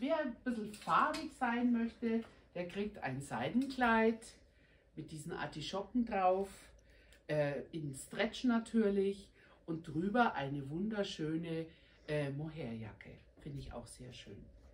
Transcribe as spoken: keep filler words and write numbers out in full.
wer ein bisschen farbig sein möchte, der kriegt ein Seidenkleid mit diesen Artischocken drauf, äh, in Stretch natürlich und drüber eine wunderschöne äh, Mohairjacke. Finde ich auch sehr schön.